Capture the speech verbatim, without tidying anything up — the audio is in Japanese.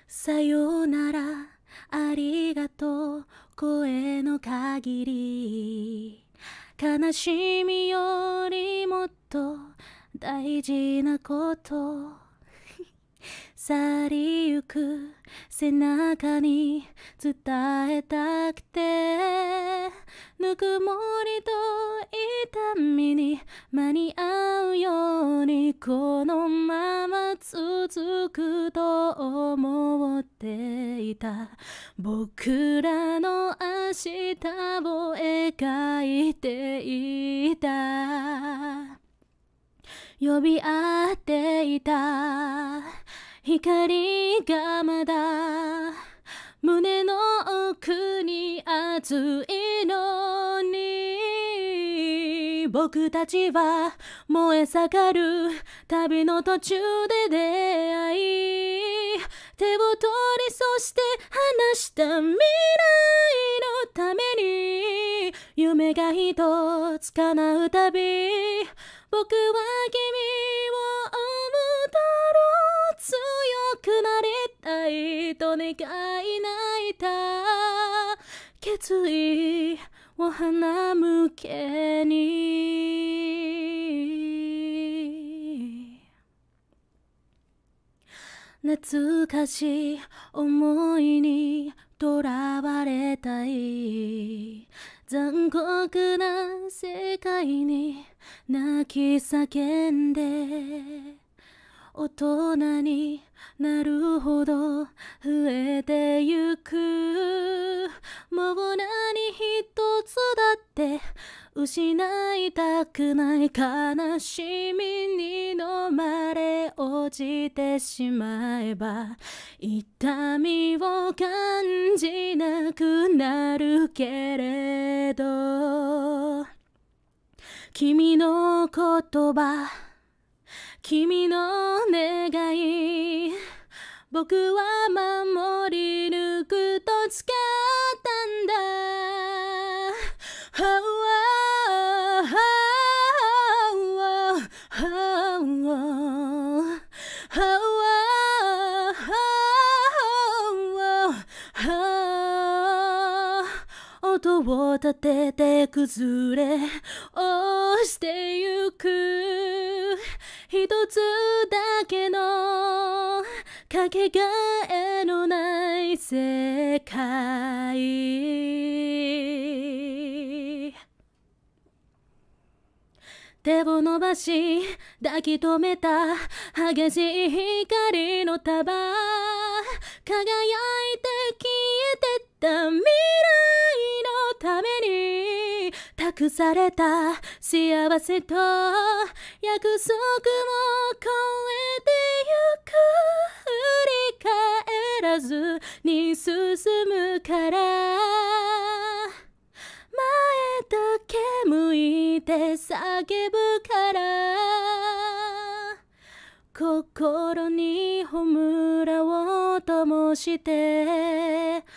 さよならありがとう声の限り、悲しみよりもっと大事なこと去りゆく背中に伝えたくて、ぬくもりと痛みに間に合うようにこのまま続くと思っていた。僕らの明日を描いていた、呼び合っていた光がまだ胸の奥に熱いのに、僕たちは燃え盛る旅の途中で出会い、手を取りそして離した未来のために、夢が一つ叶うたび僕は君を思うだろう、強くなりたいと願い泣いた決意を花向けに、懐かしい思いにとらわれたい、残酷な世界に泣き叫んで、大人になるほど増えてゆく、もう何一つだって失いたくない、悲しみに飲まれ落ちてしまえば痛みを感じなくなるけれど、君の言葉君の願い、僕は守り抜くと誓ったんだ。音を立てて崩れ落ちてゆく、一つだけのかけがえのない世界、手を伸ばし抱き留めた激しい光の束、輝いて消えてった未来のために託された幸せと約束を超えてゆく、振り返らずに進むから、前だけ向いて叫ぶから、心に弔おうともして